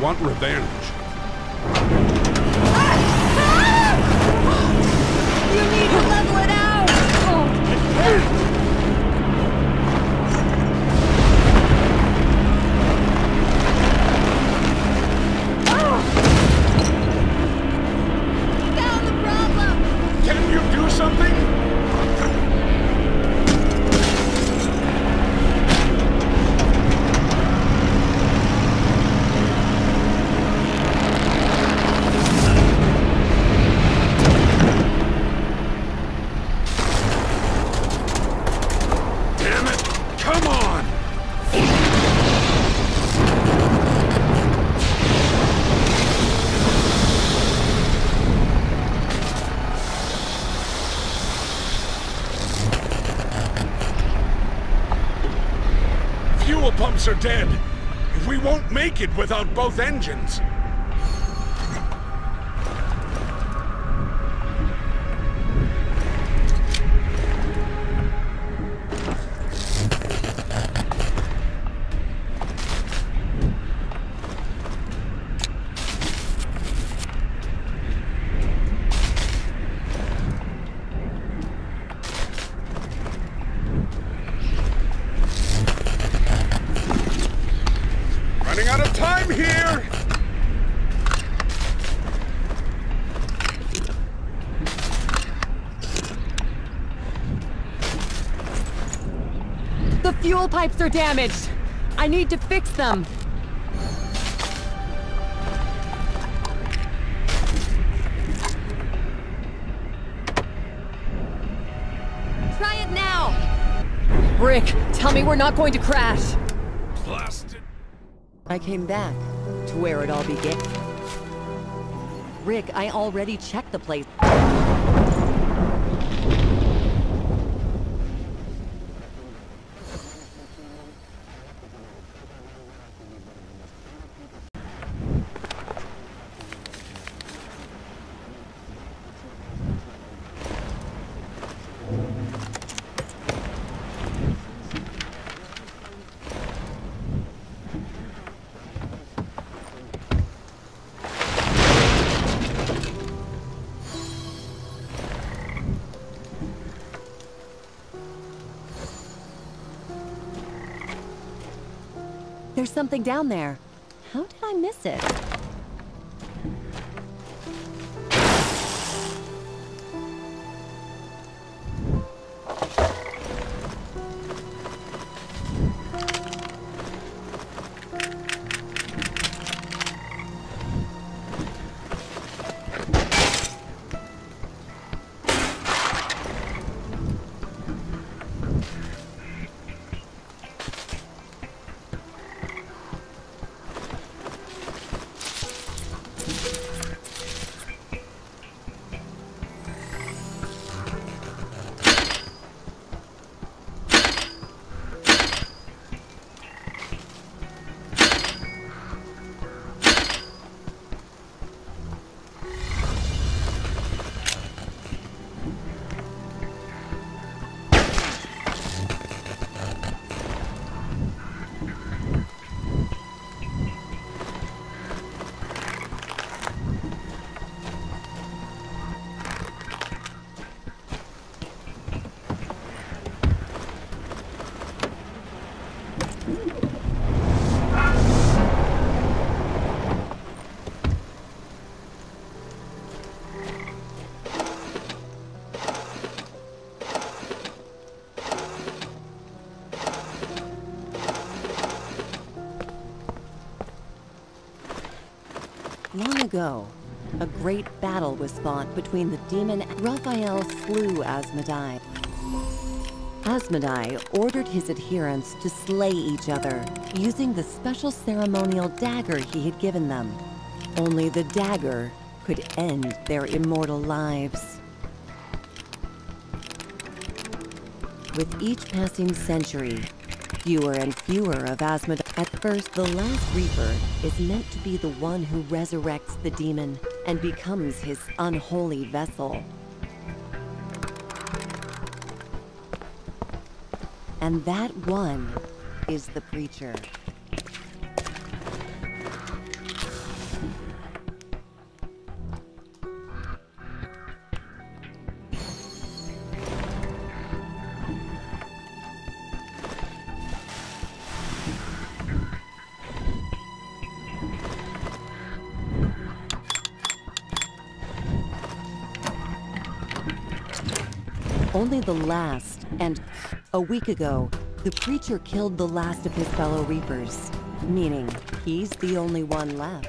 want revenge. You need to level it out! Found the problem! Can you do something? Damn it! Come on! Fuel pumps are dead. We won't make it without both engines. Running out of time here! The fuel pipes are damaged. I need to fix them. Try it now! Rick, tell me we're not going to crash. Blasted. I came back to where it all began. Rick, I already checked the place. There's something down there. How did I miss it? Long ago, a great battle was fought between the demon. Raphael slew Asmodai. Asmodai ordered his adherents to slay each other using the special ceremonial dagger he had given them. Only the dagger could end their immortal lives. With each passing century, fewer and fewer of Asmodai. At first, the last Reaper is meant to be the one who resurrects the demon and becomes his unholy vessel. And that one is the Preacher. Only the last, and a week ago, the Preacher killed the last of his fellow Reapers, meaning he's the only one left.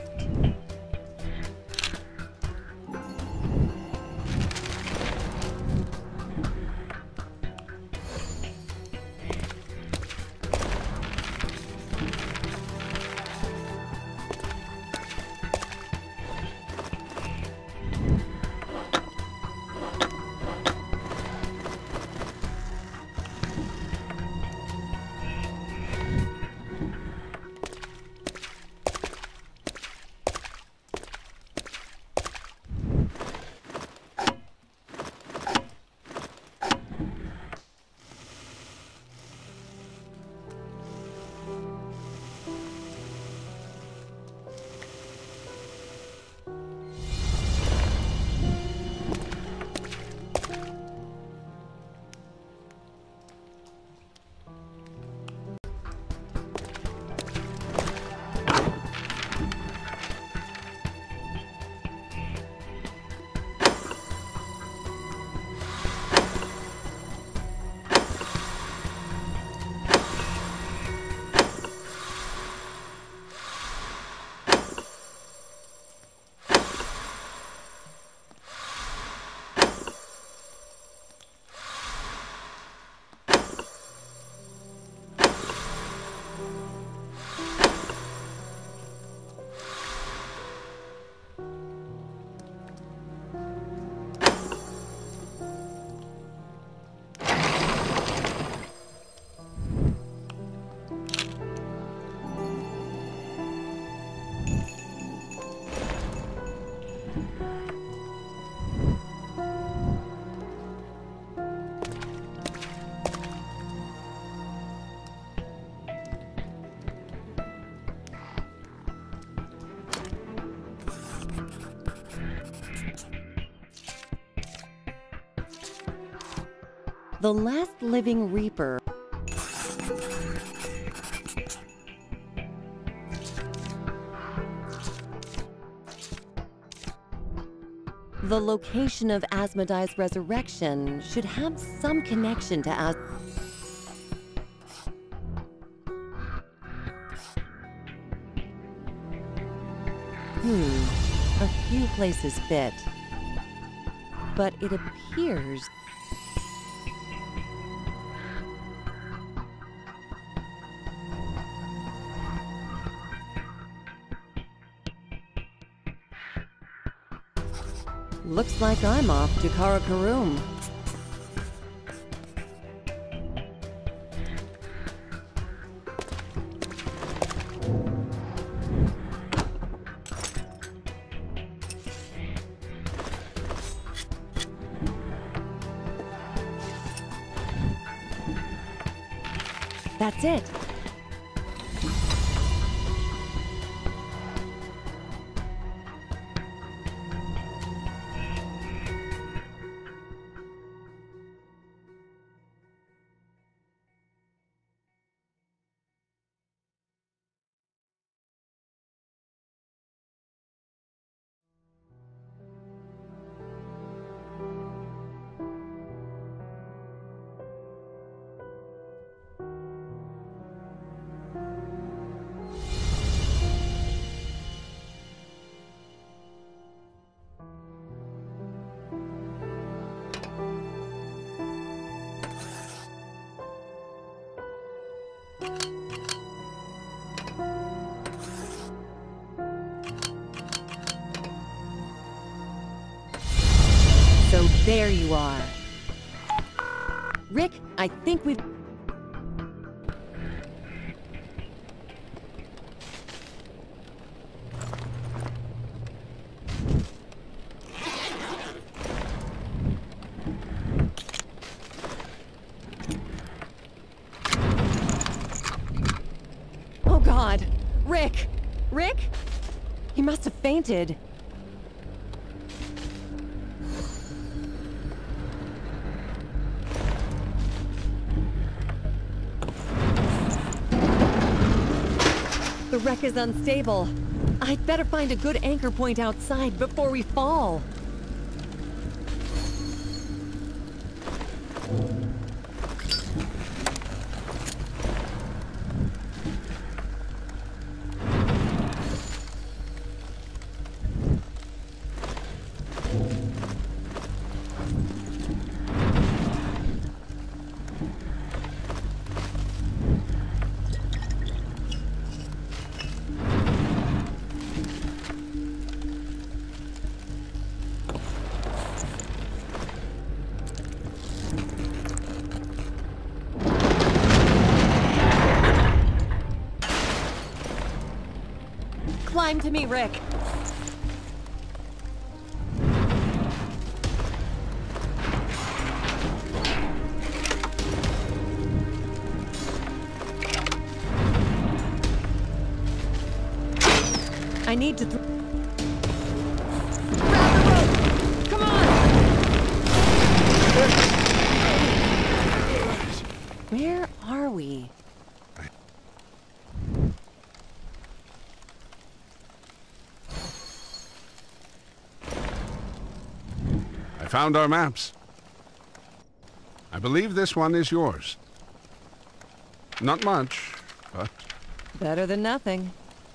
The last living Reaper. The location of Asmodee's resurrection should have some connection to a few places fit. But it appears looks like I'm off to Karakorum. That's it. So there you are. Rick, I think we've... Oh God! Rick! Rick? He must have fainted. The wreck is unstable. I'd better find a good anchor point outside before we fall. Climb to me, Rick. I need to grab the rope! Come on! Where are we? I found our maps. I believe this one is yours. Not much, but... Better than nothing.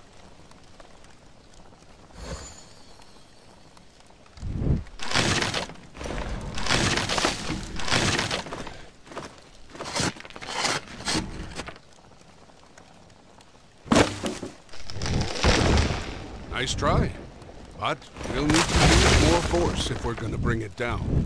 Nice try. But we'll need to use more force if we're gonna bring it down.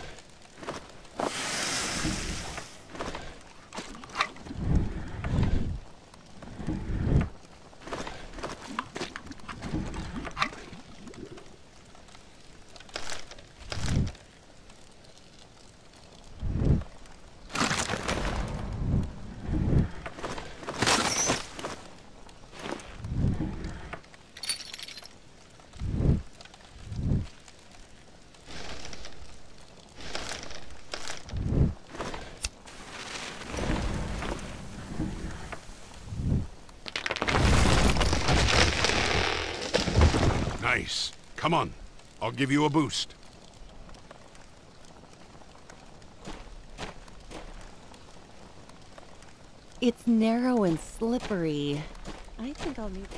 Nice. Come on. I'll give you a boost. It's narrow and slippery. I think I'll need it.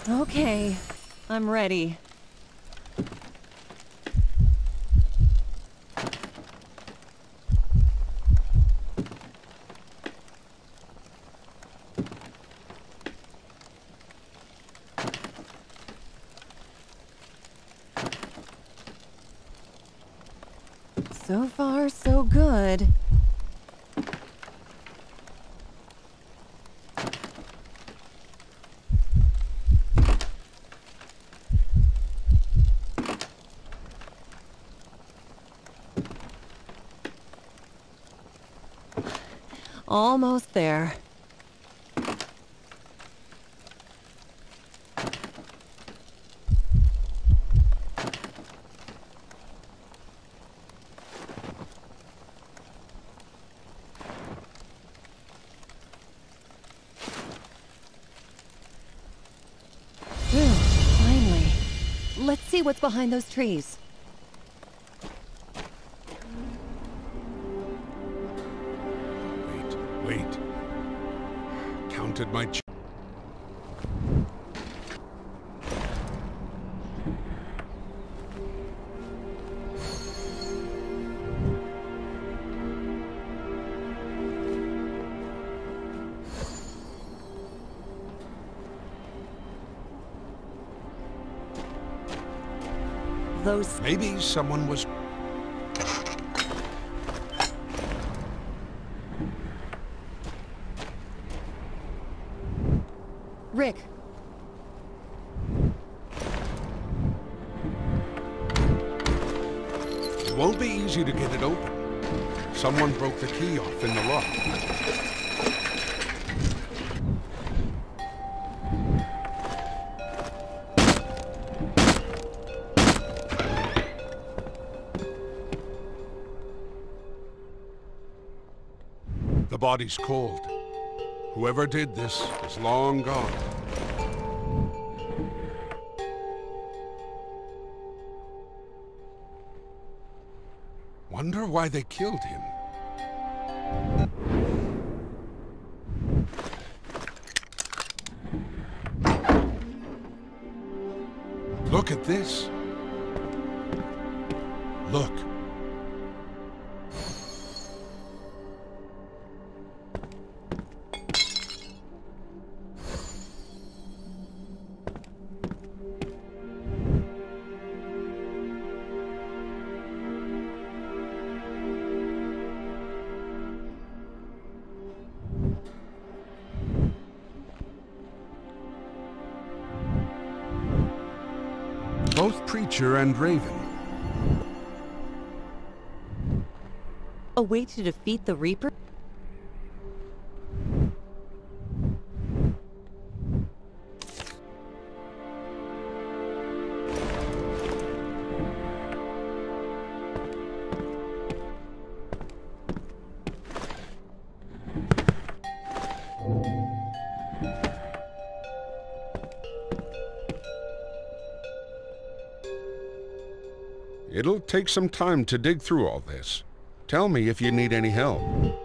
Okay, I'm ready. So far, so good. Almost there. Finally. Let's see what's behind those trees. Wait. Counted my Those... Maybe someone was... Rick. It won't be easy to get it open. Someone broke the key off in the lock. The body's cold. Whoever did this is long gone. Wonder why they killed him. Look at this. Look. Both Preacher and Raven. A way to defeat the Reaper? It'll take some time to dig through all this. Tell me if you need any help.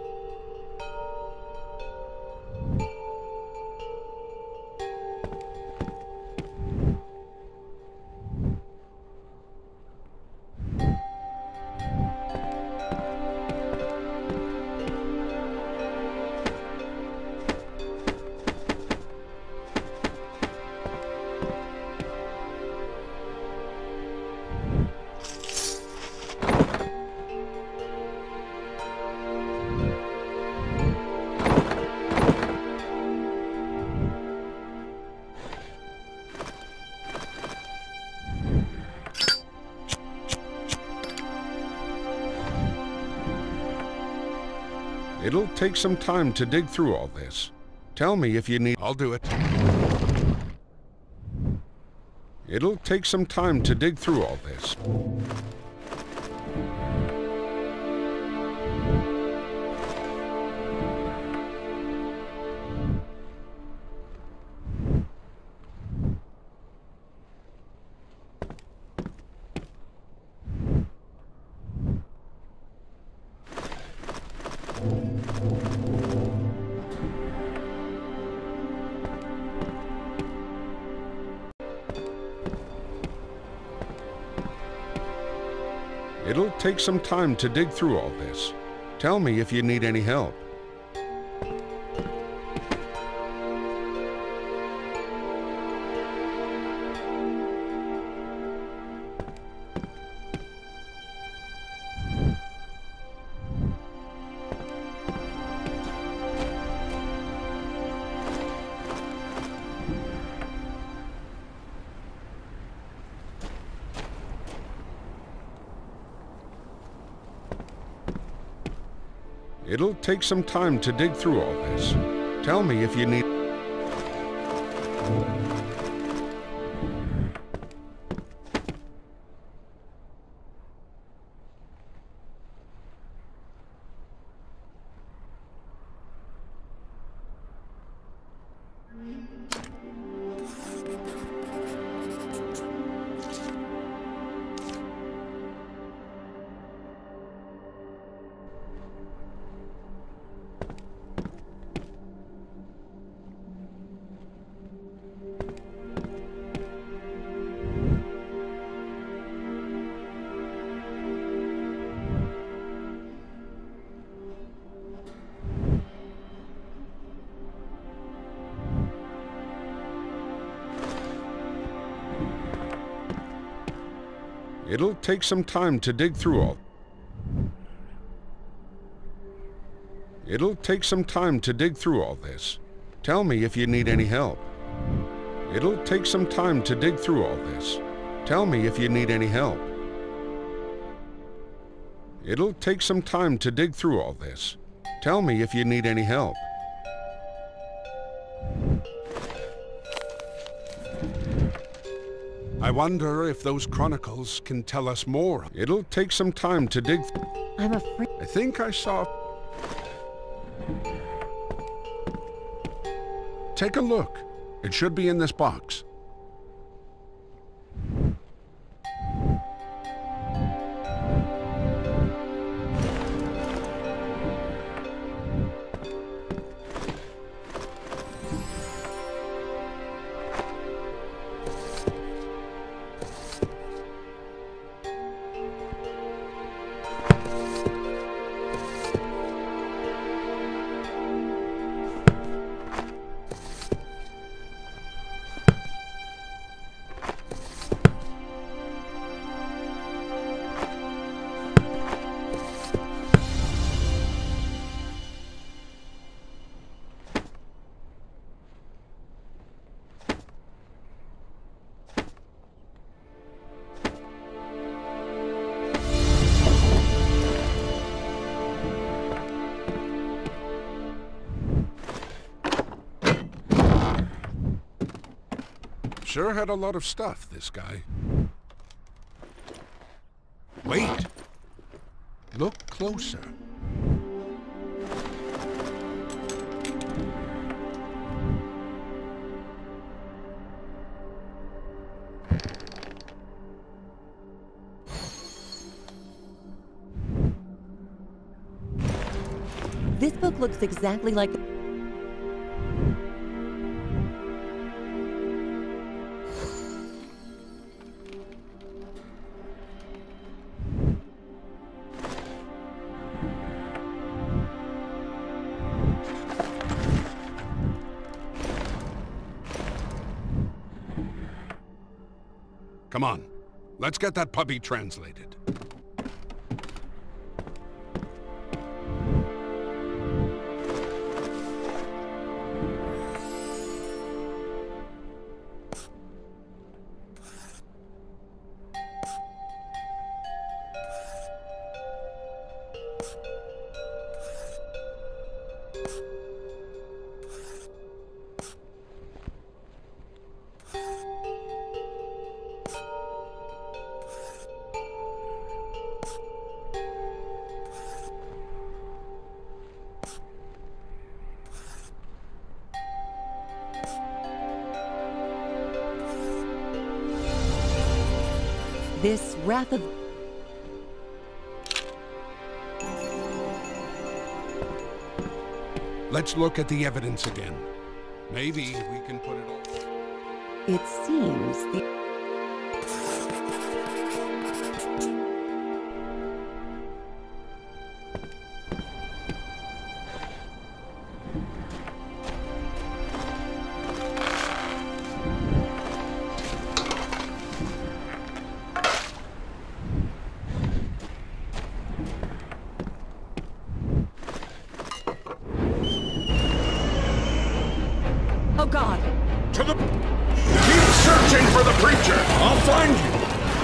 It'll take some time to dig through all this. Tell me if you need... I'll do it. It'll take some time to dig through all this. It'll take some time to dig through all this. Tell me if you need any help. It'll take some time to dig through all this. Tell me if you need... It'll take some time to dig through all... It'll take some time to dig through all this. Tell me if you need any help. It'll take some time to dig through all this. Tell me if you need any help. It'll take some time to dig through all this. Tell me if you need any help. I wonder if those chronicles can tell us more. It'll take some time to dig... I'm afraid... I think I saw... Take a look. It should be in this box. Sure had a lot of stuff, this guy. Wait! Look closer. This book looks exactly like... Come on, let's get that puppy translated. This Wrath of... Let's look at the evidence again. Maybe we can put it all... It seems the... Oh God! To the... Keep searching for the preacher! I'll find you!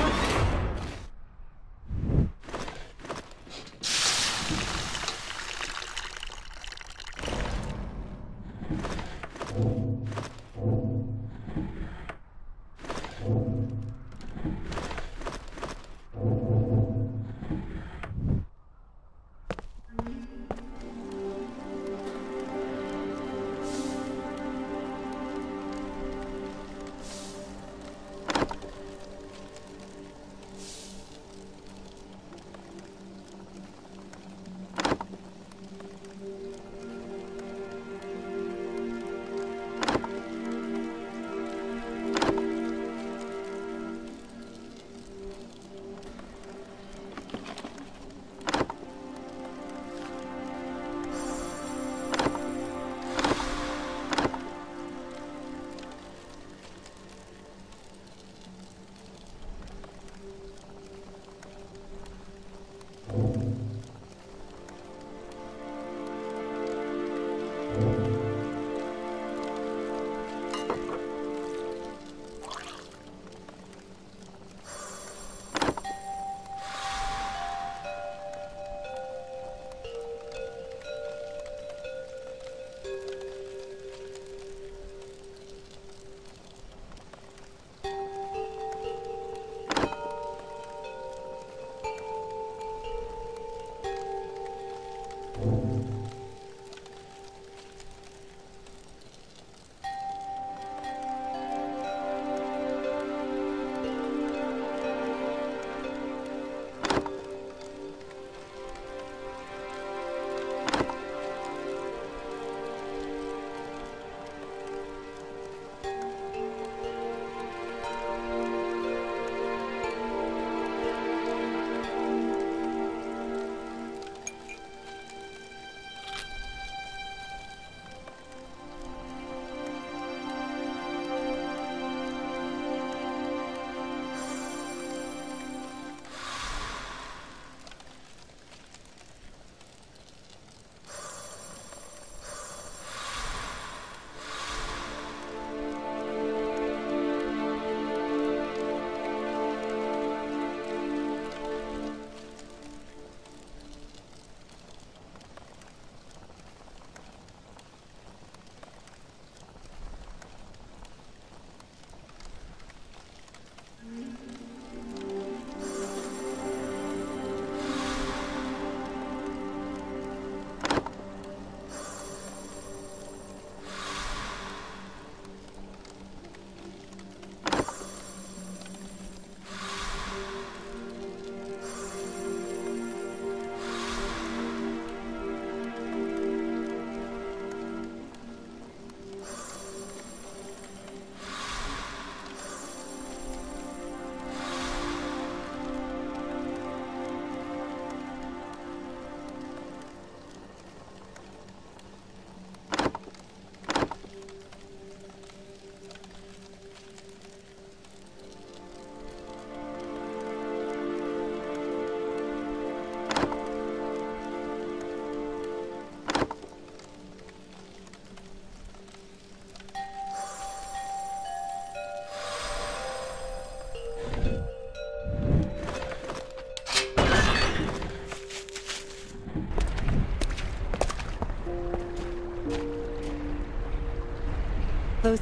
Those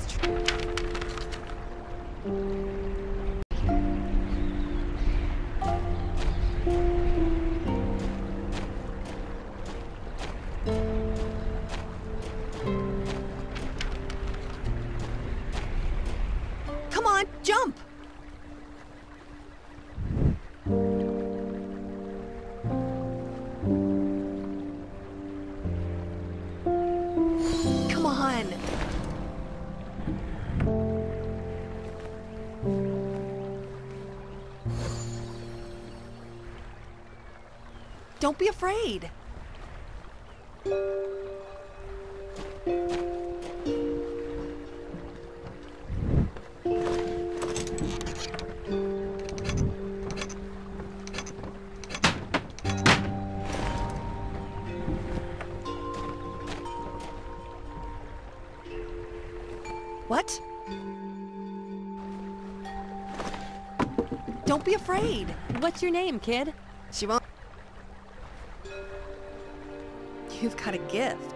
Come on, jump! Come on! Don't be afraid. What? Don't be afraid. What's your name, kid? She won't. You've got a gift.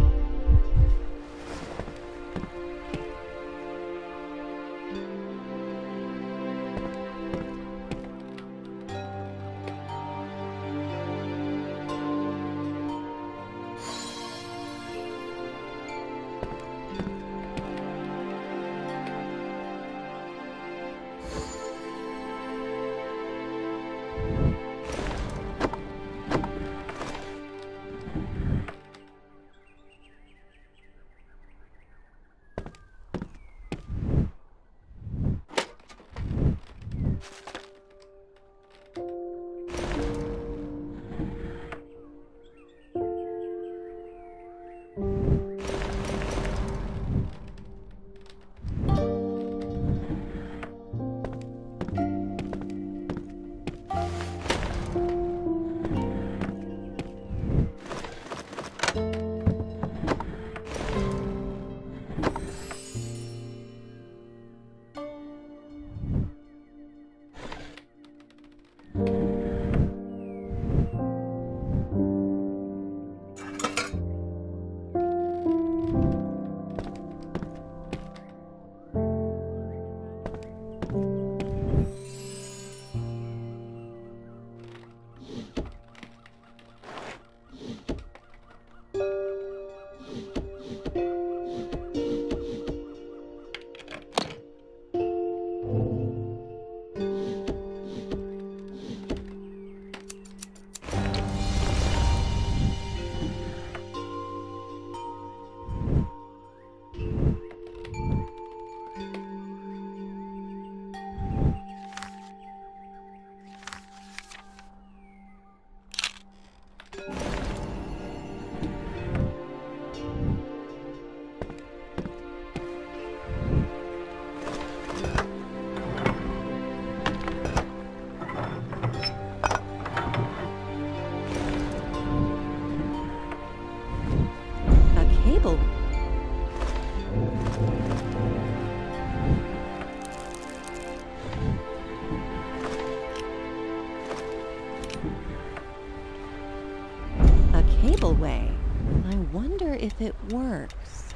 Cableway. I wonder if it works.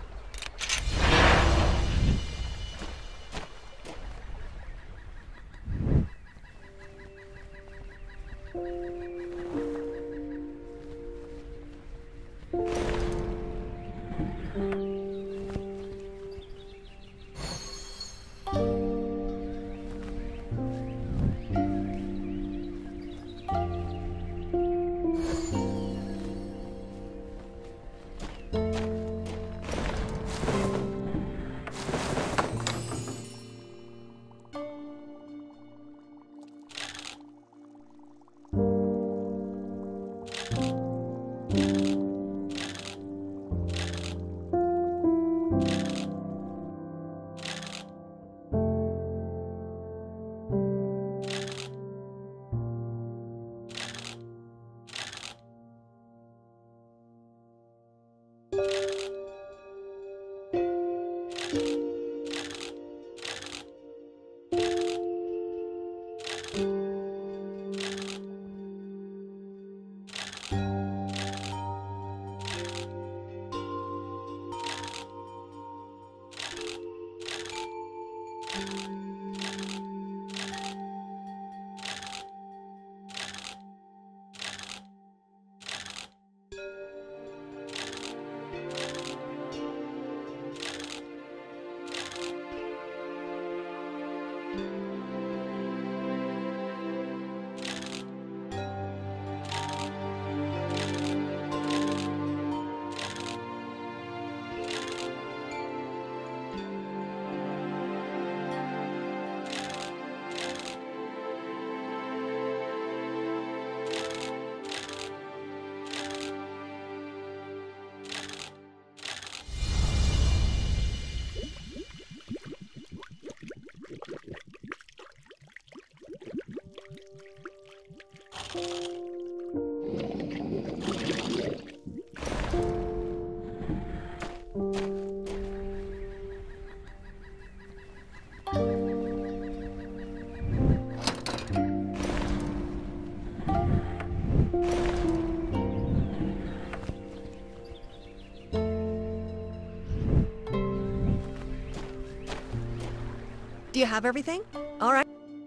Do you have everything? All right.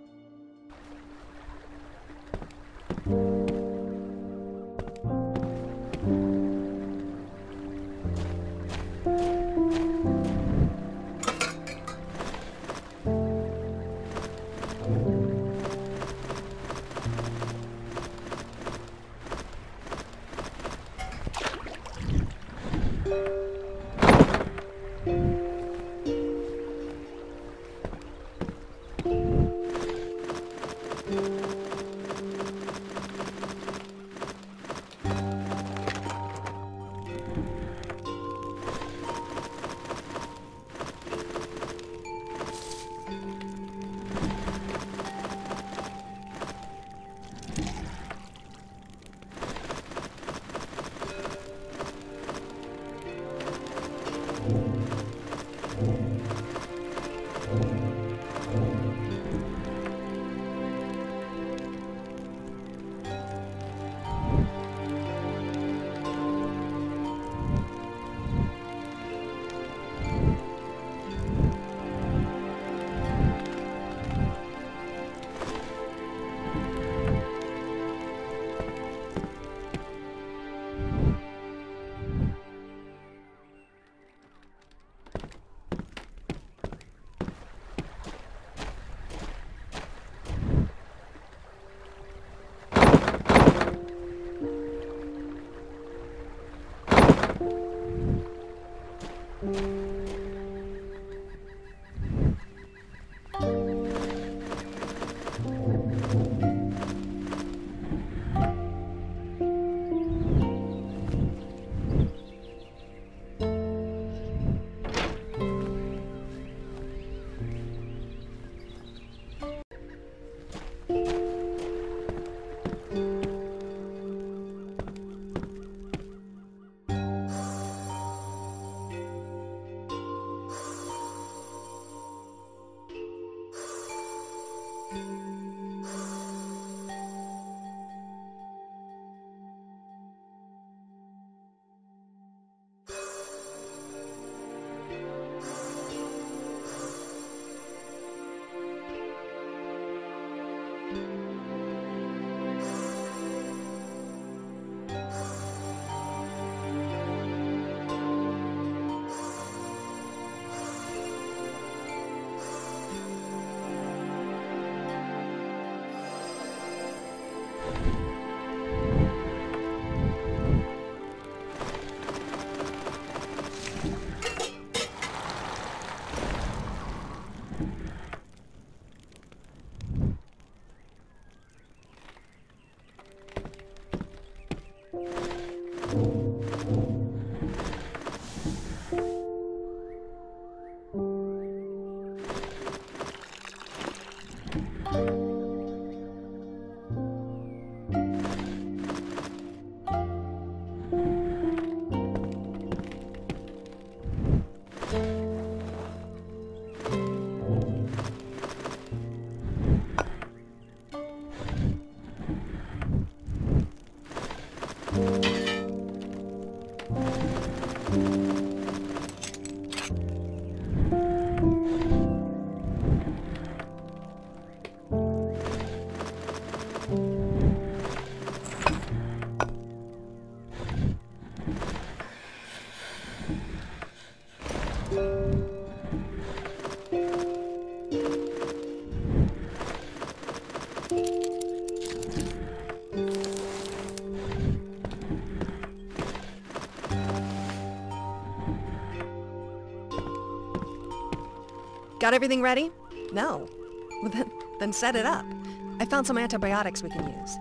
Got everything ready? No. Well, then set it up. I found some antibiotics we can use.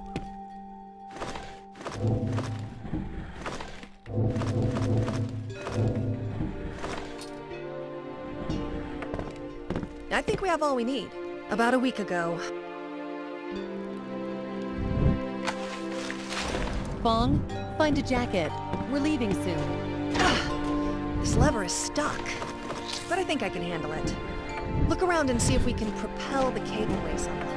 I think we have all we need. About a week ago. Bong, find a jacket. We're leaving soon. This lever is stuck, but I think I can handle it. Look around and see if we can propel the cableway somehow.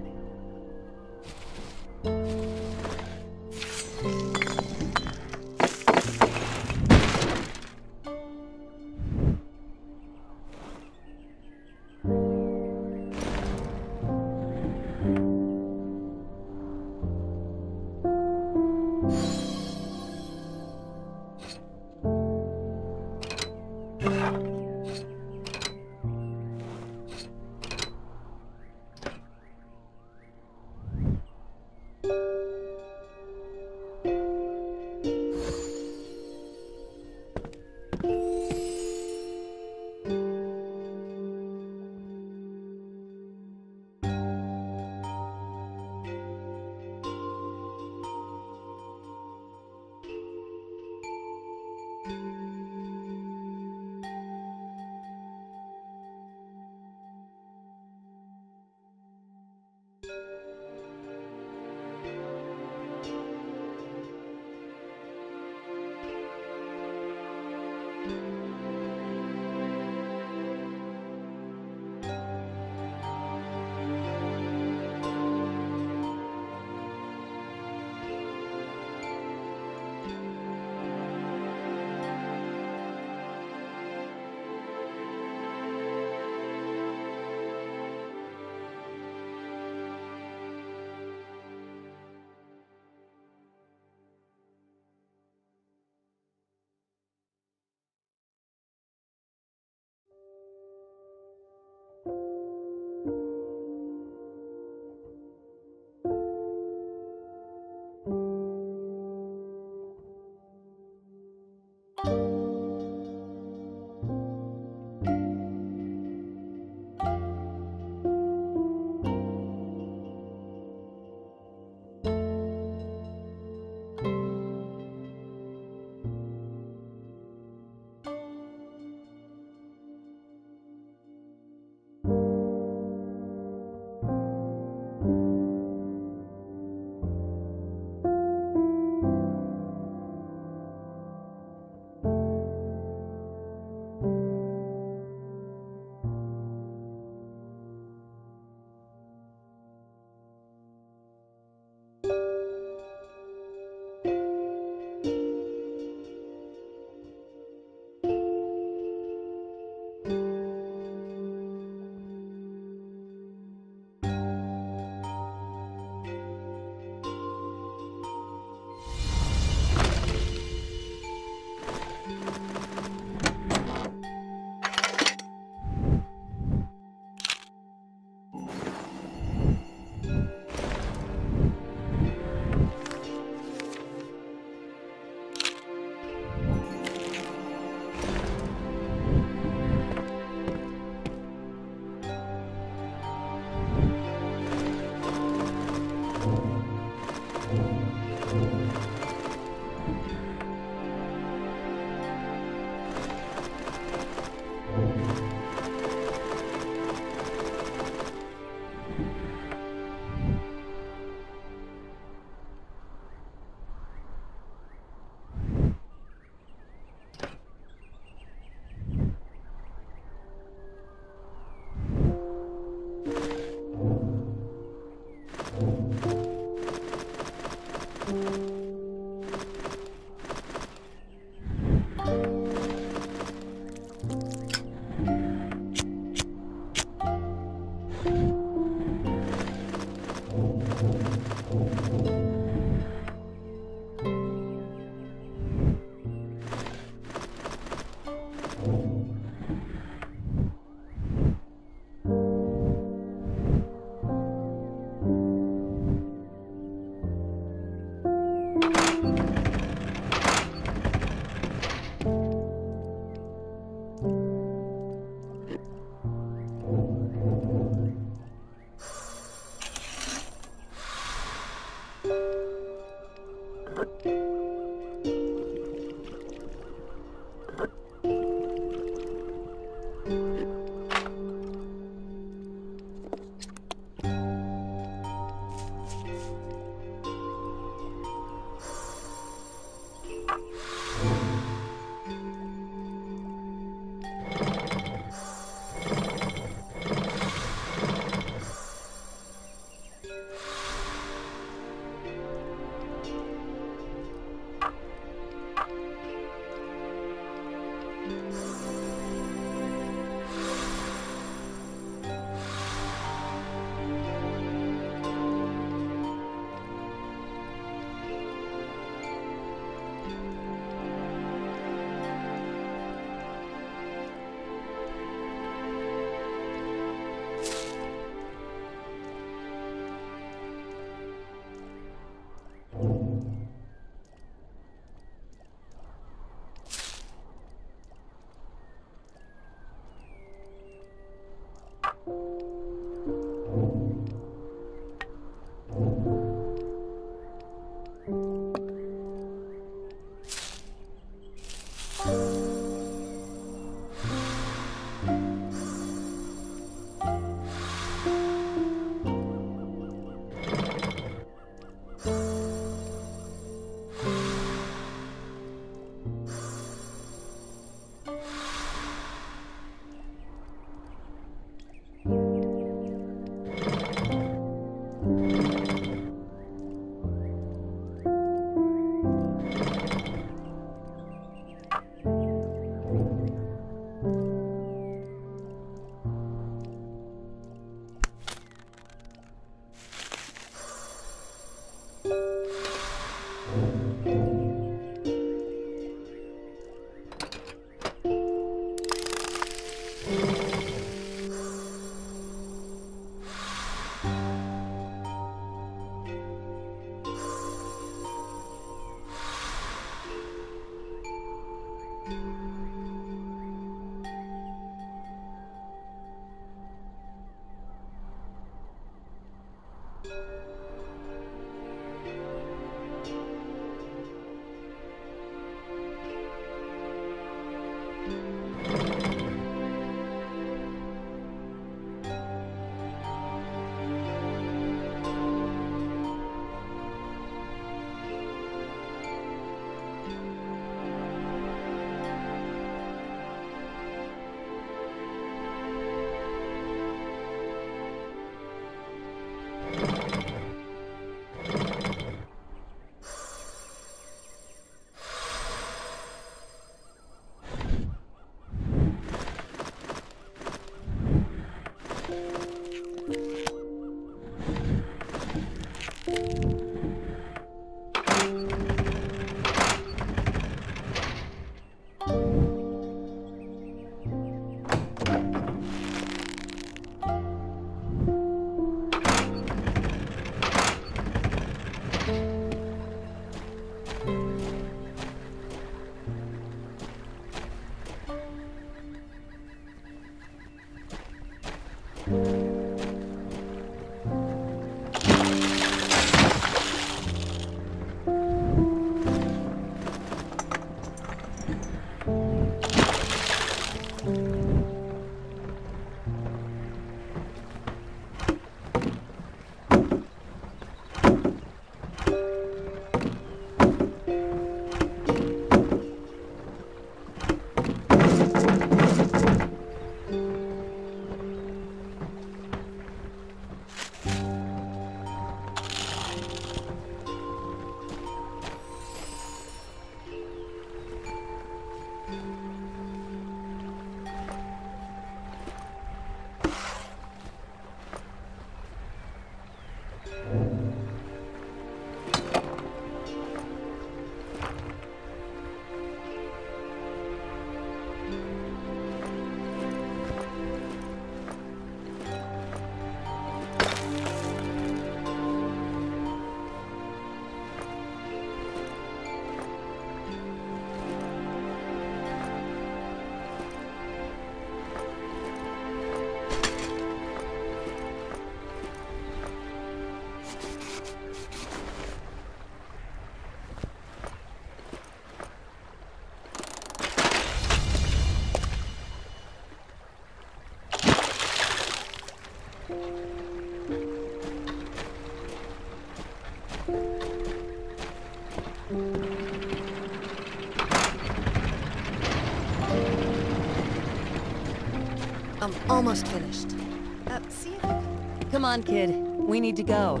I'm almost finished. See if... Come on, kid. We need to go.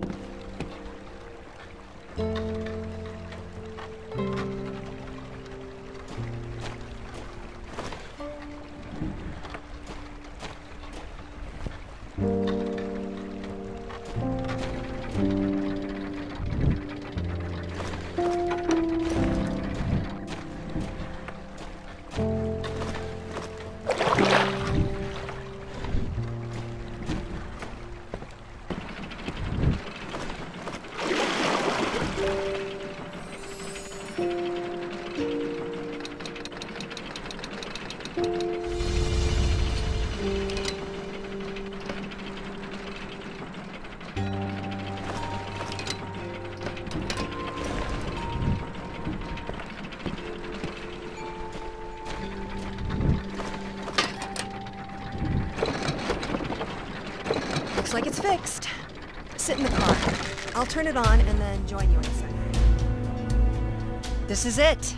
Looks like it's fixed. Sit in the car. I'll turn it on and then join you in a second. This is it.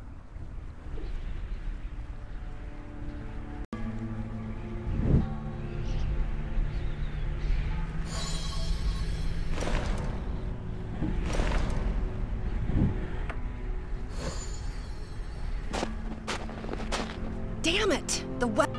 Damn it! The web...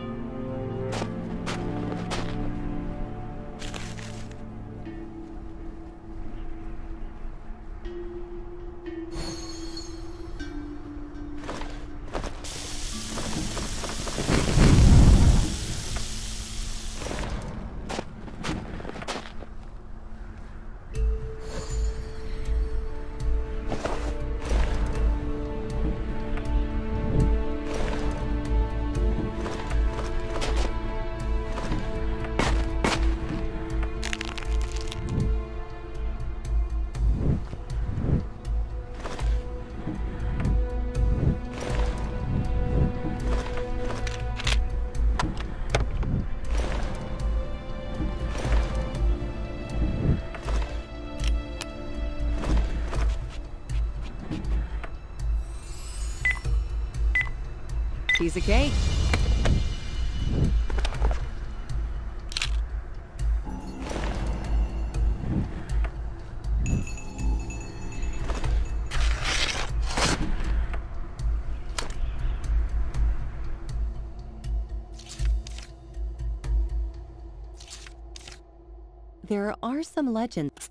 Piece of cake. There are some legends.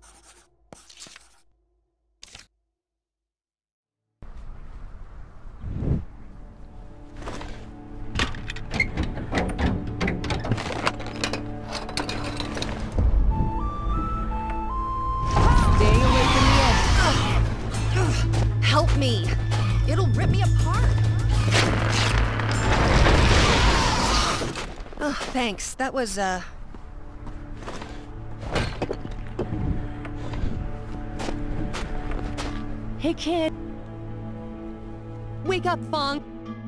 Help me! It'll rip me apart! Oh, thanks. That was, Hey, kid. Wake up, Fong.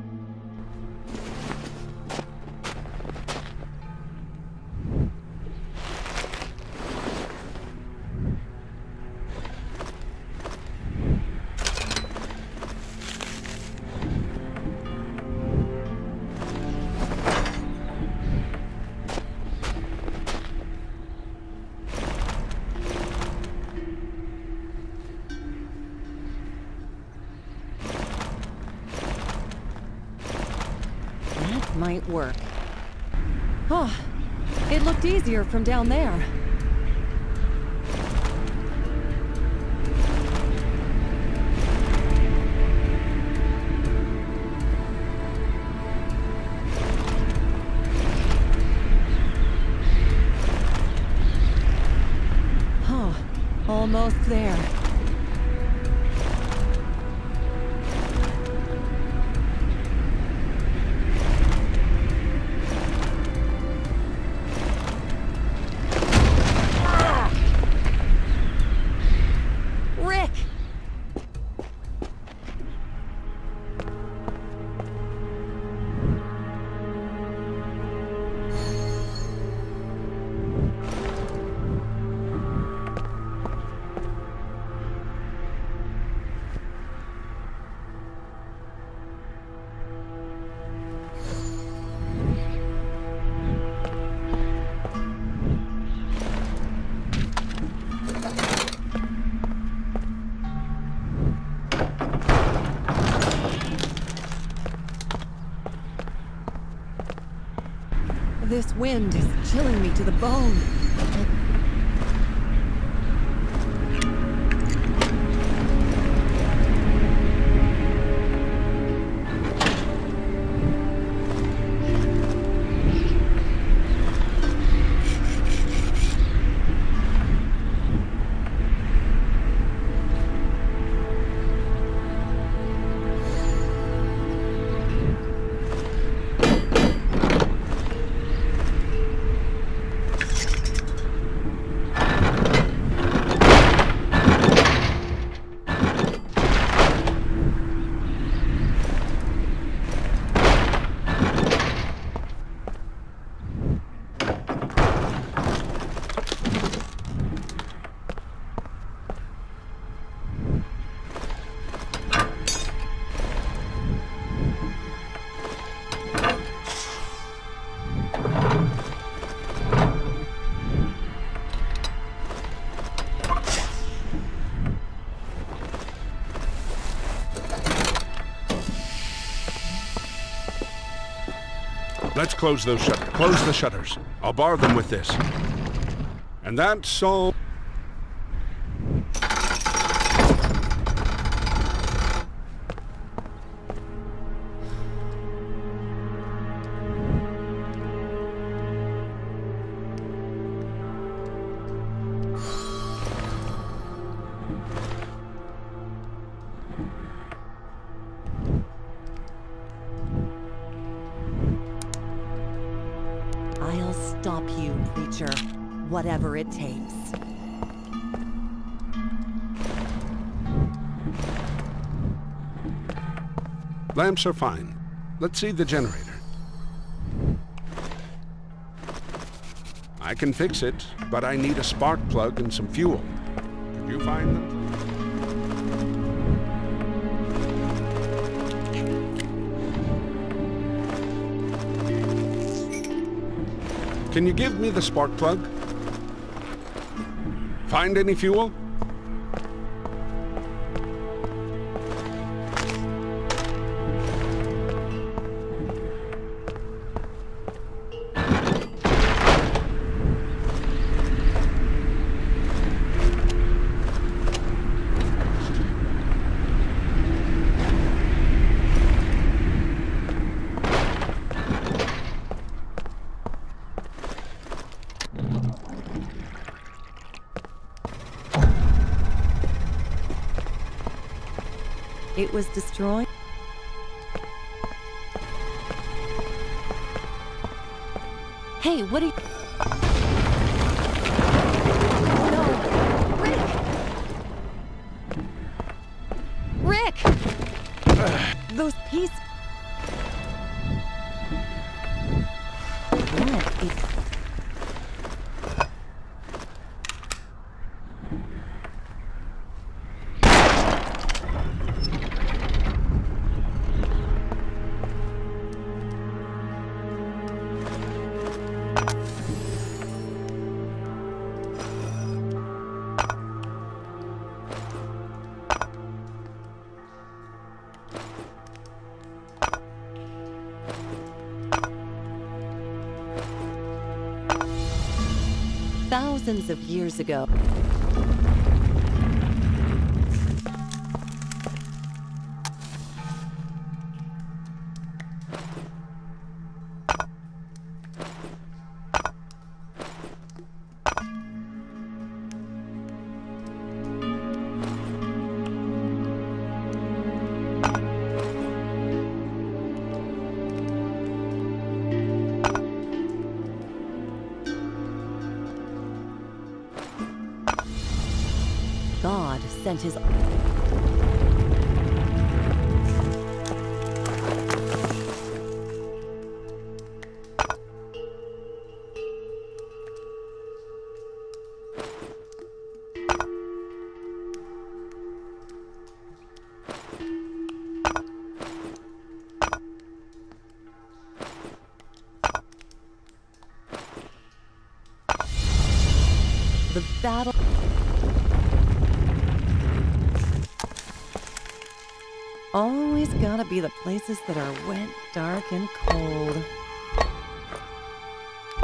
Might work. Oh, it looked easier from down there. Oh, almost there. This wind is chilling me to the bone. Let's close those shutters. Close the shutters. I'll bar them with this. And that's all. I'll stop you, creature. Whatever it takes. Lamps are fine. Let's see the generator. I can fix it, but I need a spark plug and some fuel. Could you find them, please? Can you give me the spark plug? Find any fuel? It was destroyed? Hey, what are you... No! Rick! Rick! Those pieces... What is... Thousands of years ago. God sent his... The battle... Always gotta be the places that are wet, dark, and cold.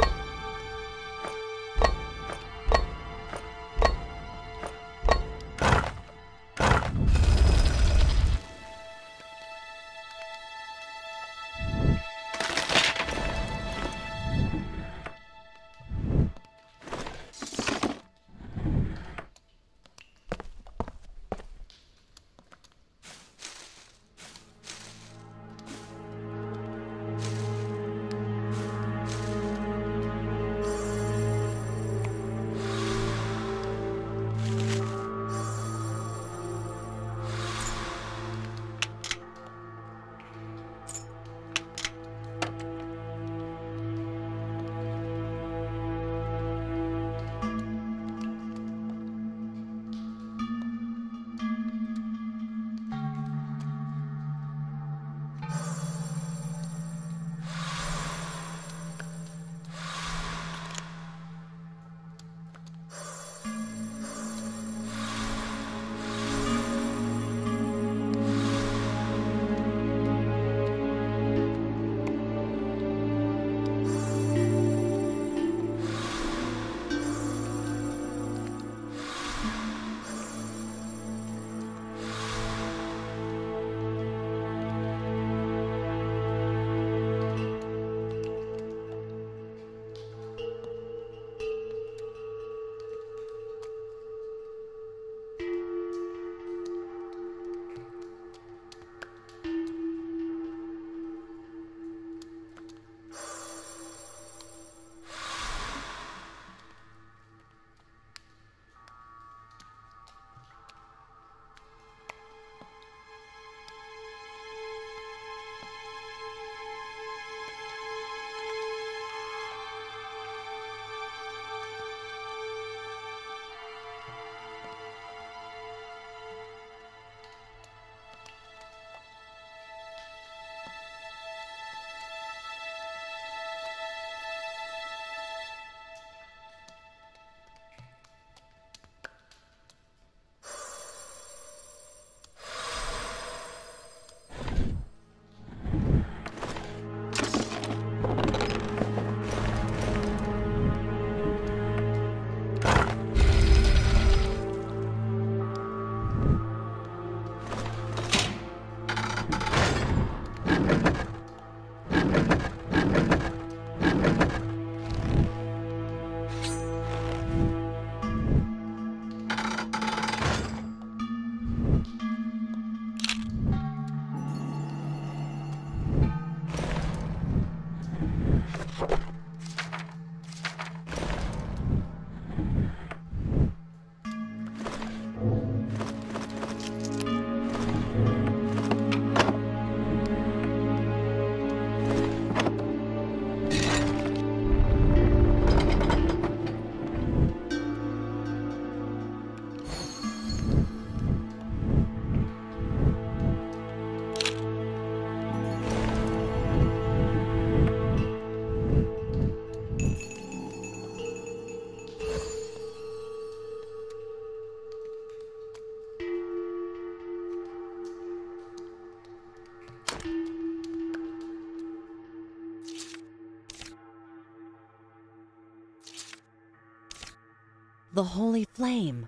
The Holy Flame.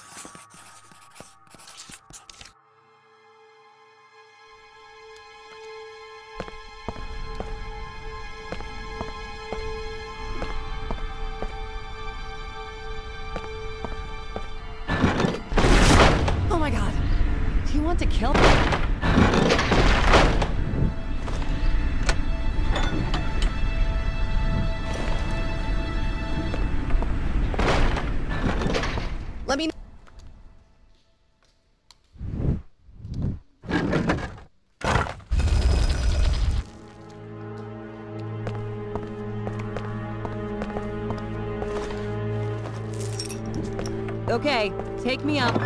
Oh my god! Do you want to kill me? Let me... Okay, take me up.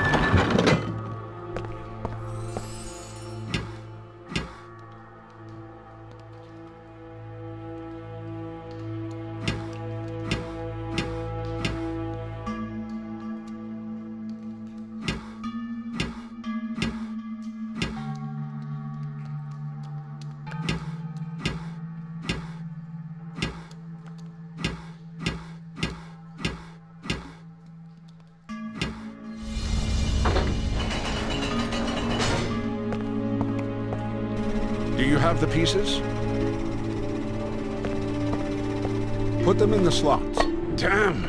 Do you have the pieces? Put them in the slots. Damn!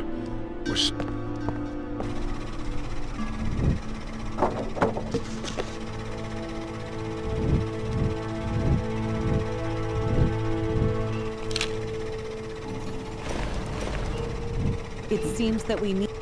It seems that we need...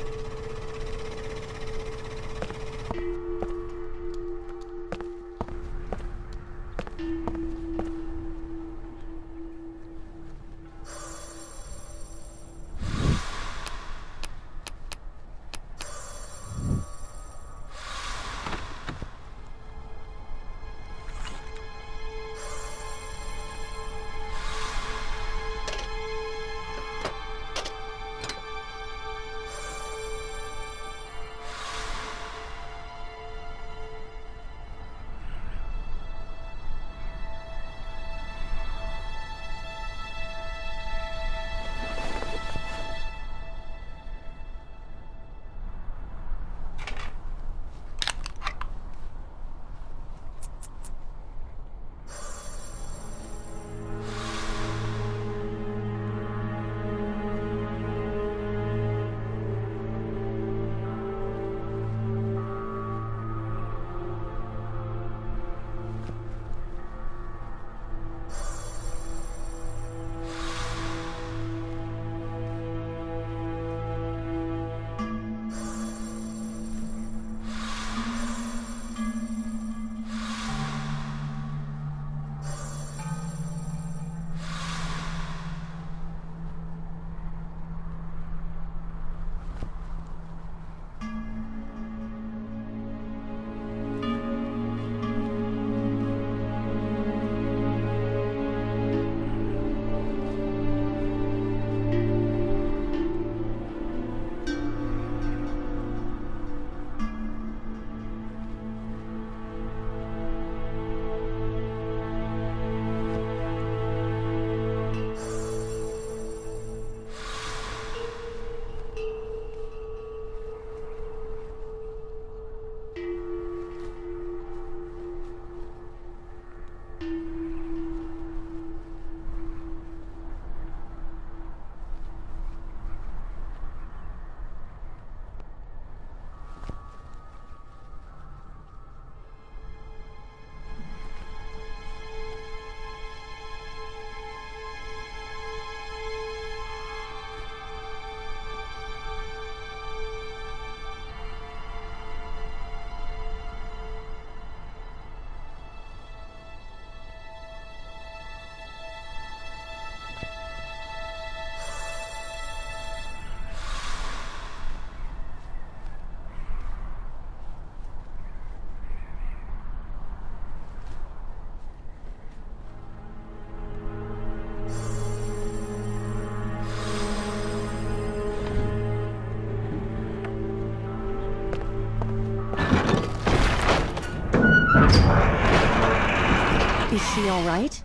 Is she all right?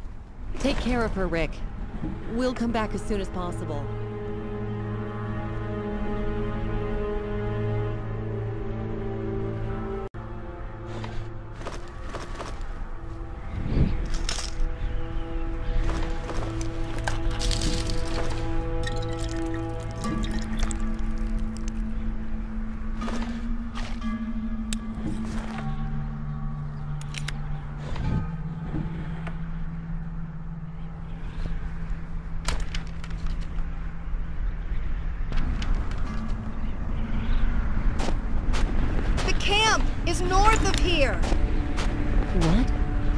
Take care of her, Rick. We'll come back as soon as possible. She's north of here! What?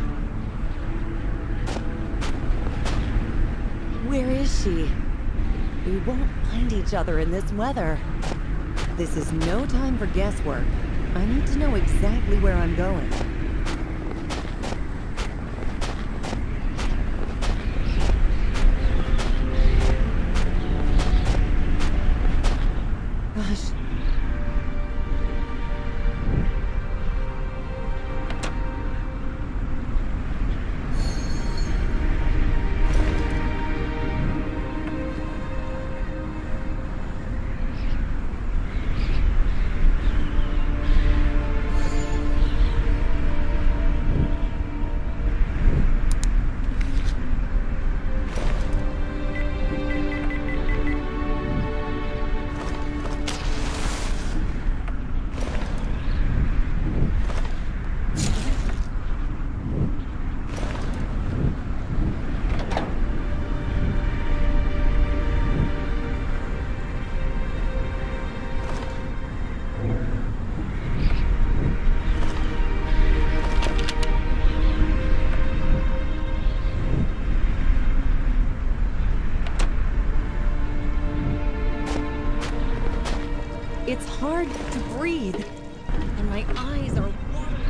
Where is she? We won't find each other in this weather. This is no time for guesswork. I need to know exactly where I'm going. Gosh. It's hard to breathe, and my eyes are watering.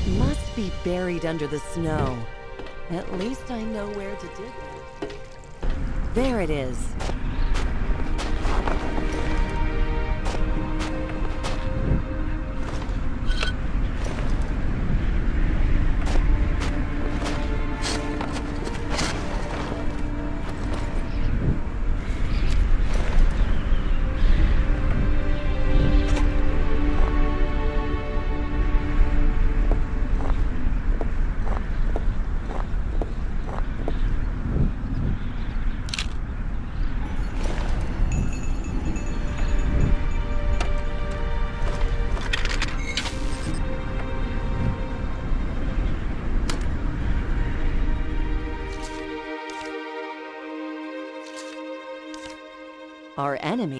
Must be buried under the snow. At least I know where to dig it. There it is. Our enemy.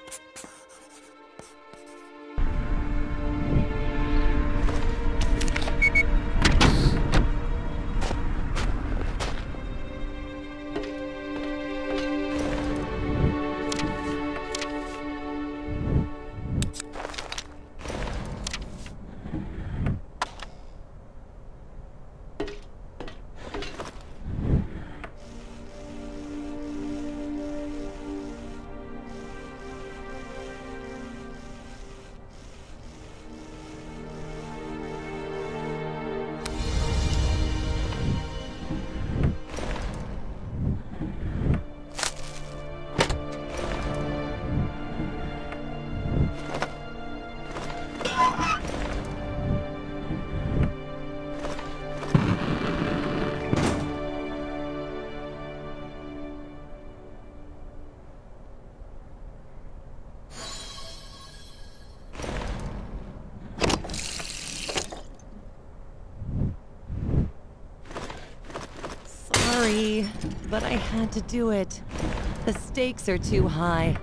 Sorry, but I had to do it. The stakes are too high.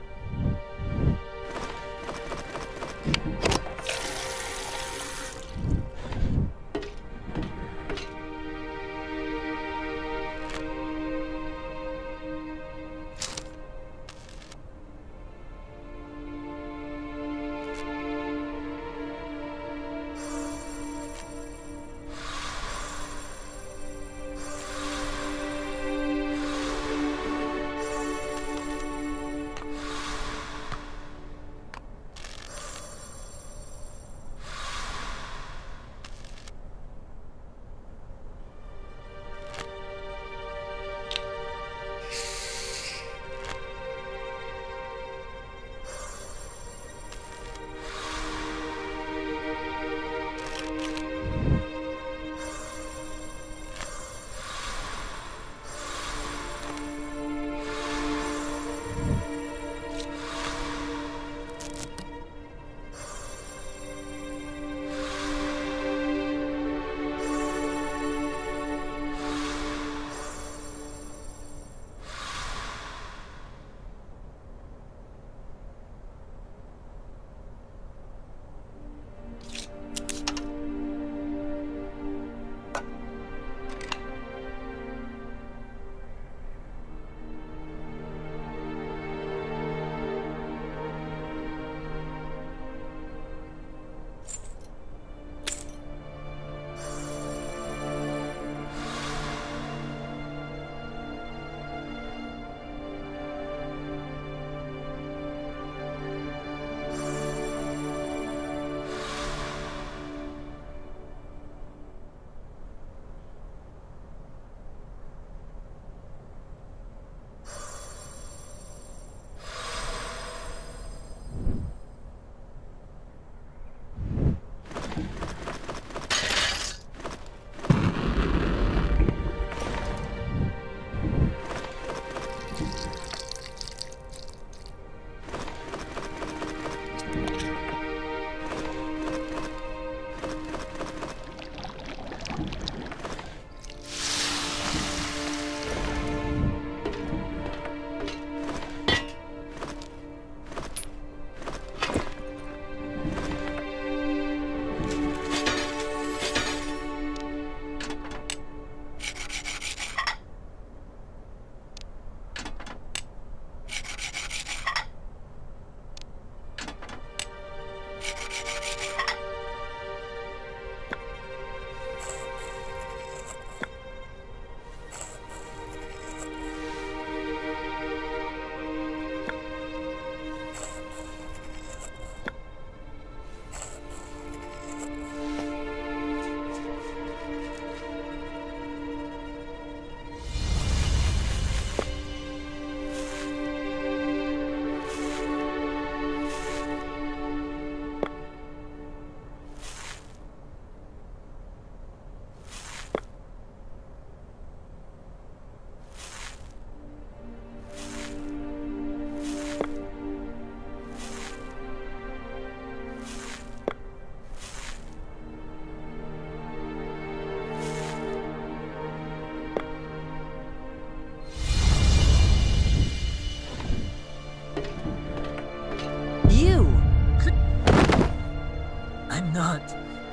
not.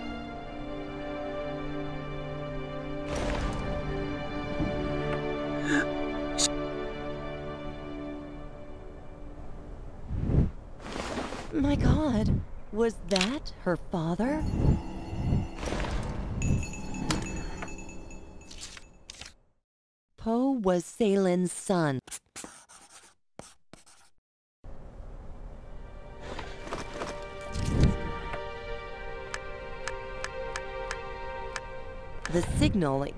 My God, was that her father? Poe was Saylin's son. The signal...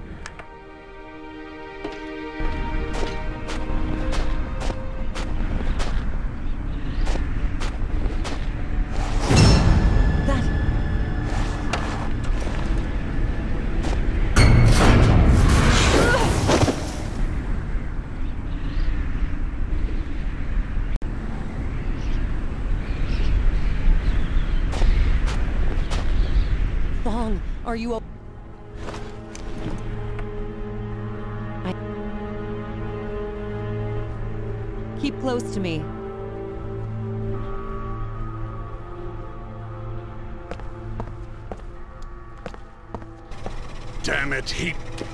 Fong, are you Keep close to me. Damn it, he...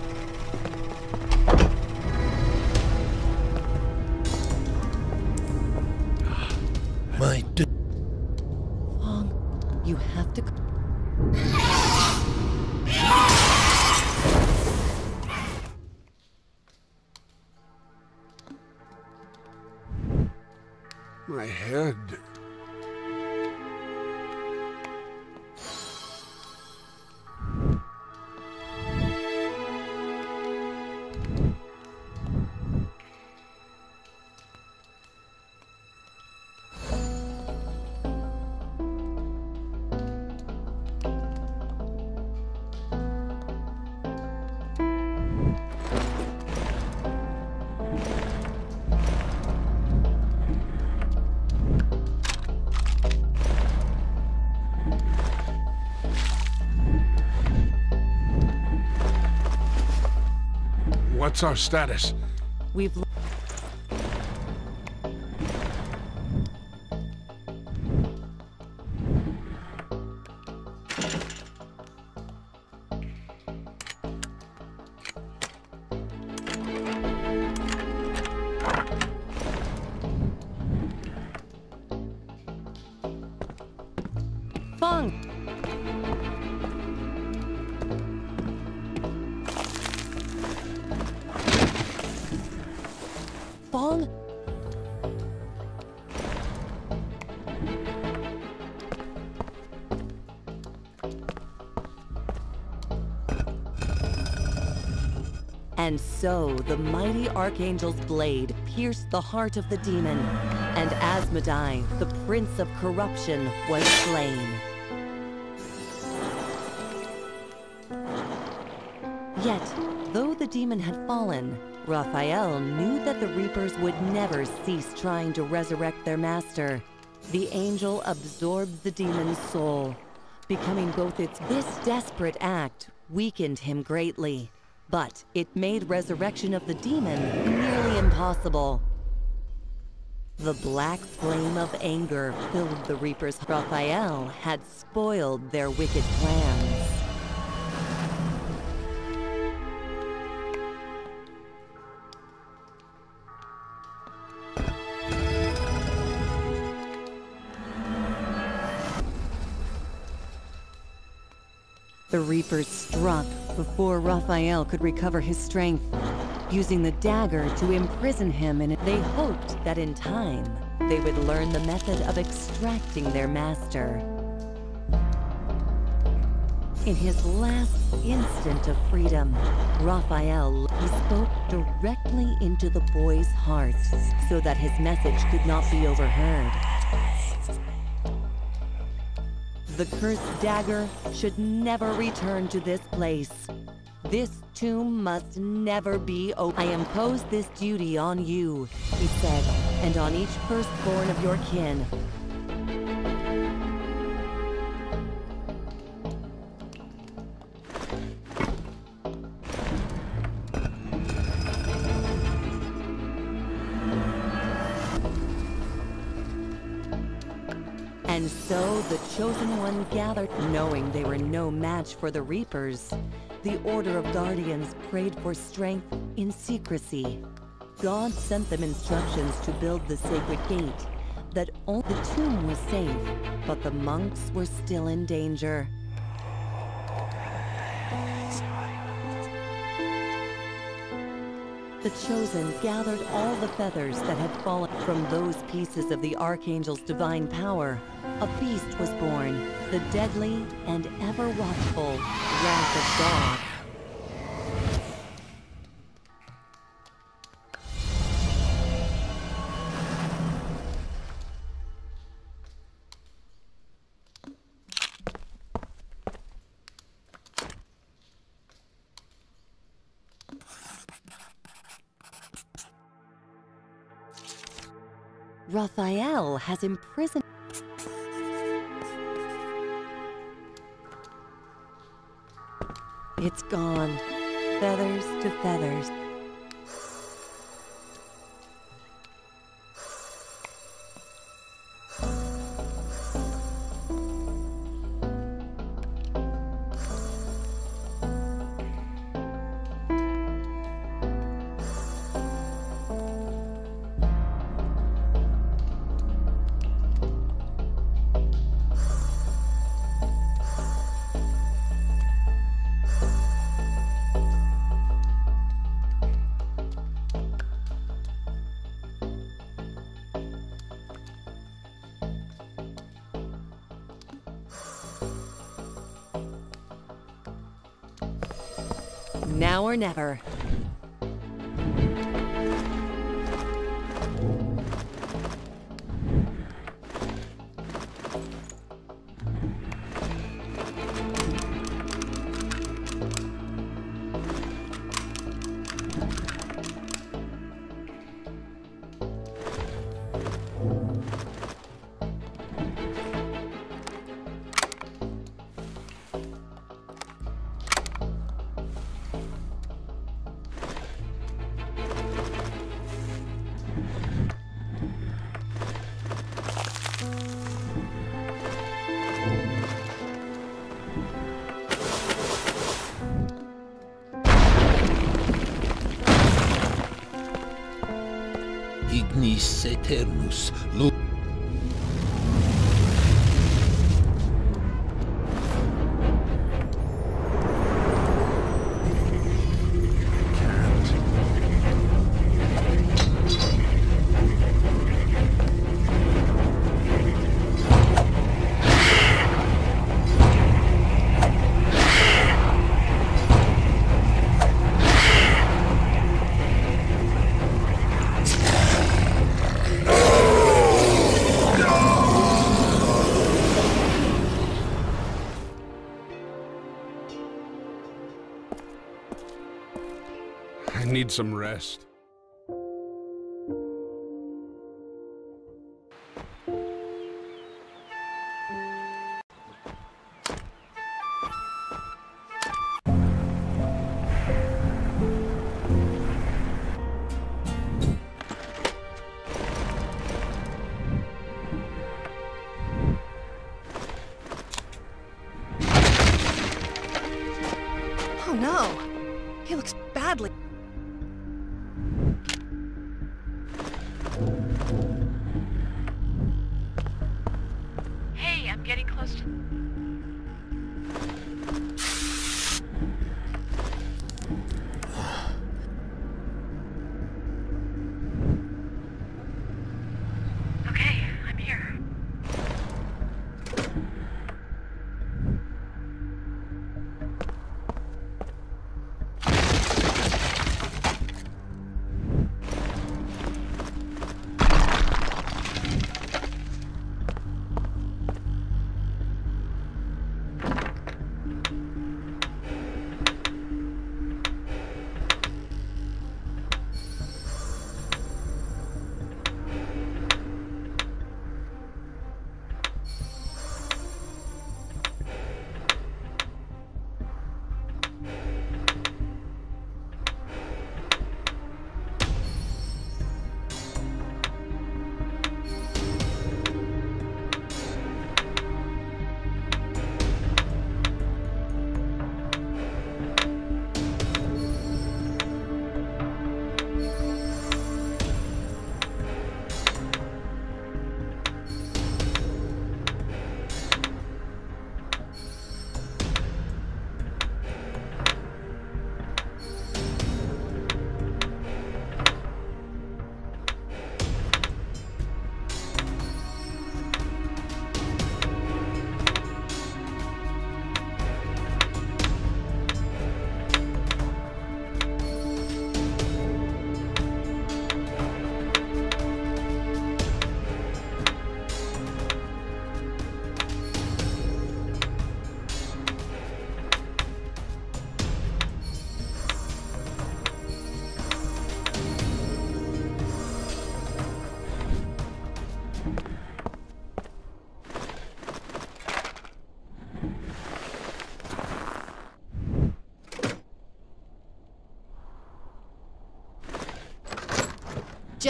Fong, you have to... My head. What's our status? We've... Fong! Fong? And so the mighty Archangel's blade pierced the heart of the demon, and Asmodai, the Prince of Corruption, was slain. Yet, though the demon had fallen, Raphael knew that the Reapers would never cease trying to resurrect their master. The angel absorbed the demon's soul, becoming both its... This desperate act weakened him greatly, but it made resurrection of the demon nearly impossible. The black flame of anger filled the Reapers. Raphael had spoiled their wicked plans. The Reapers struck before Raphael could recover his strength, using the dagger to imprison him, and they hoped that in time, they would learn the method of extracting their master. In his last instant of freedom, Raphael, he spoke directly into the boy's heart so that his message could not be overheard. The cursed dagger should never return to this place. This tomb must never be opened. I impose this duty on you, he said, and on each firstborn of your kin. And so the Chosen One gathered, knowing they were no match for the Reapers. The Order of Guardians prayed for strength in secrecy. God sent them instructions to build the sacred gate, that only the tomb was safe, but the monks were still in danger. The Chosen gathered all the feathers that had fallen from those pieces of the Archangel's divine power. A beast was born, the deadly and ever-watchful Wrath of God. Raphael has imprisoned. It's gone. Feathers to feathers. Now or never. Ignis Eternus, I need some rest. Oh no! He looks badly. Hey, I'm getting close to... Okay, I'm here.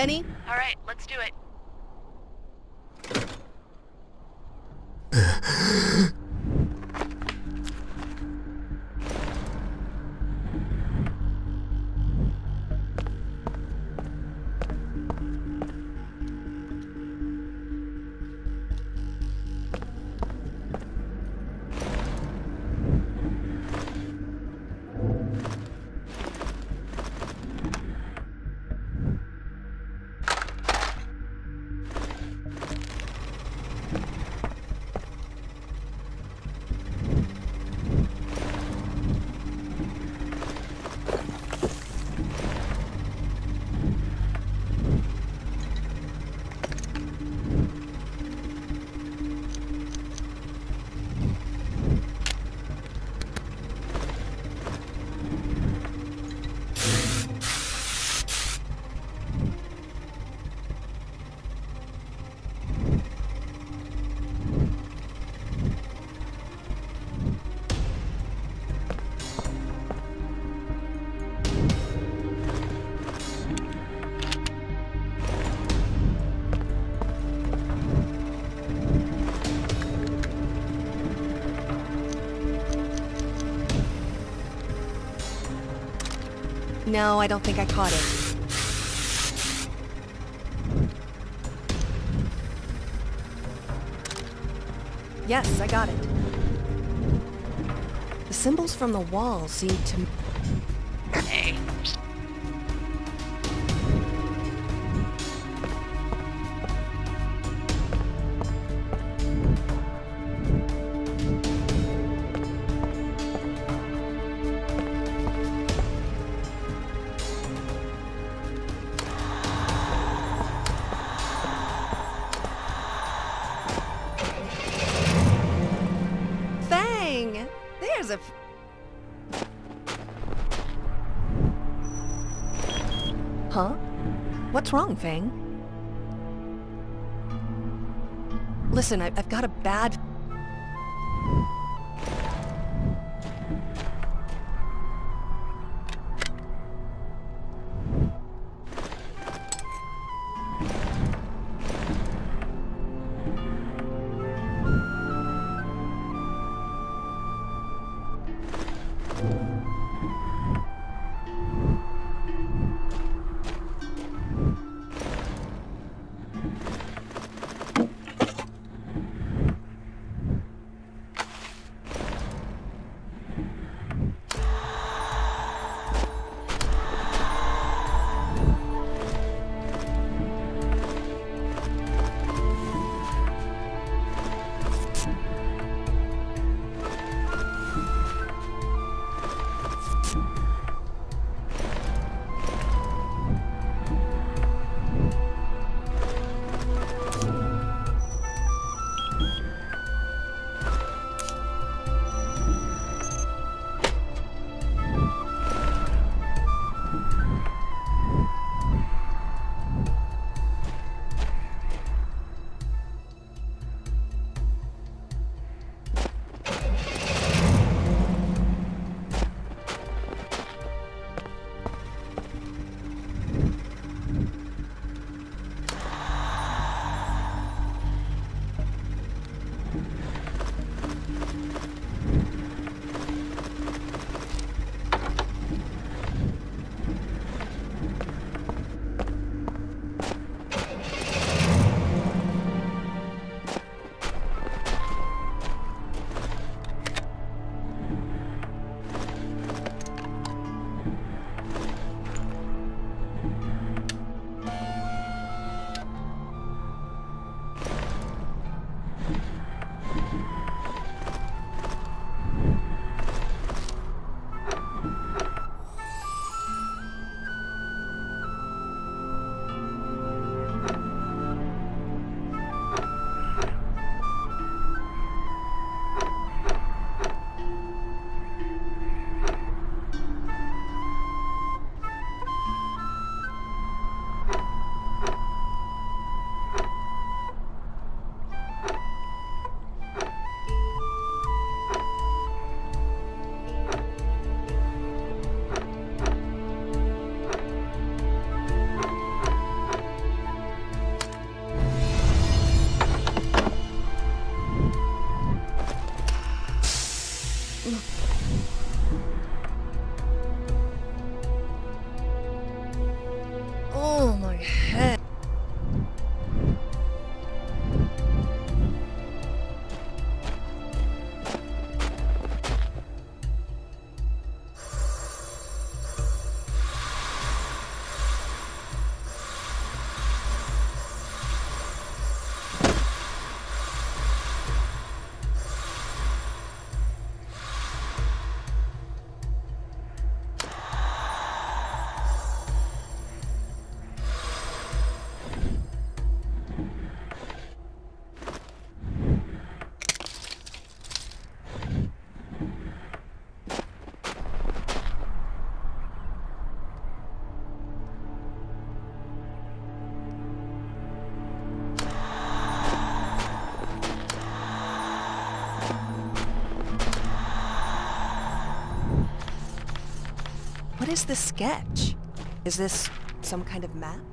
Jenny? All right, let's do it. No, I don't think I caught it. Yes, I got it. The symbols from the wall seem to... Hey. Fang! There's a... Huh? What's wrong, Fang? Listen, I've got a bad... is this sketch? Is this some kind of map?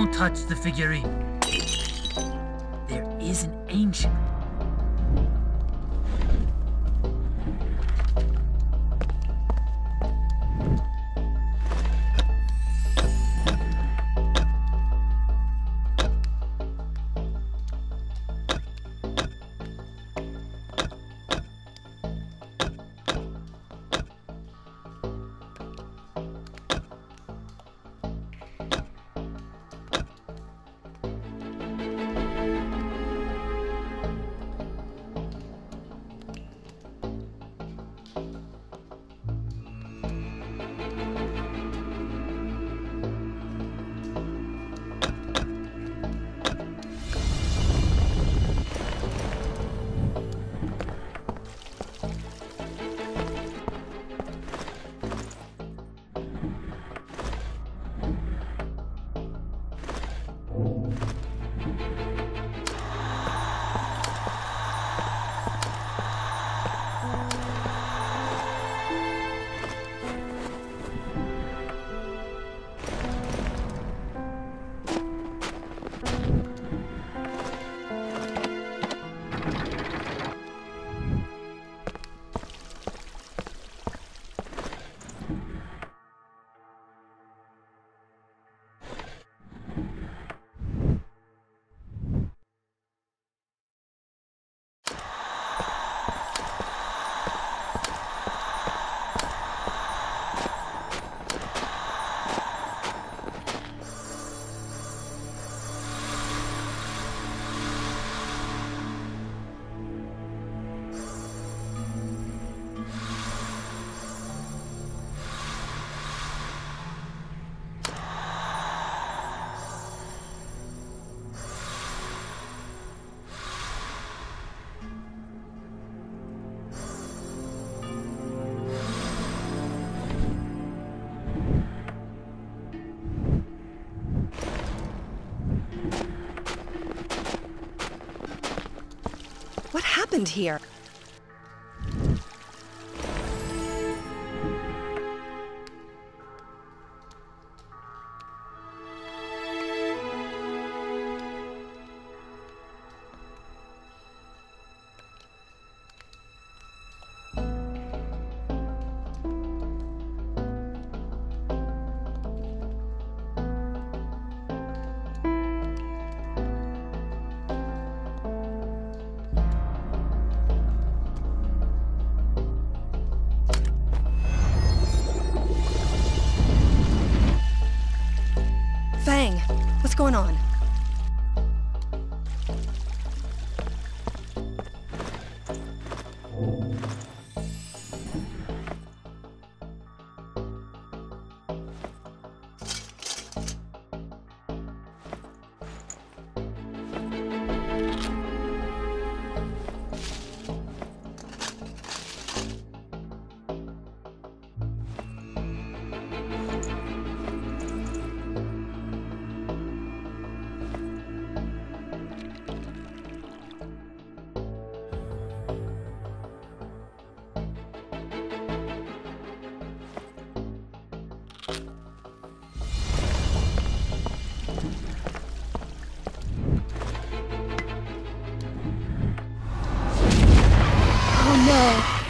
Don't touch the figurine. There is an ancient. What happened here? Fang, what's going on? Oh no!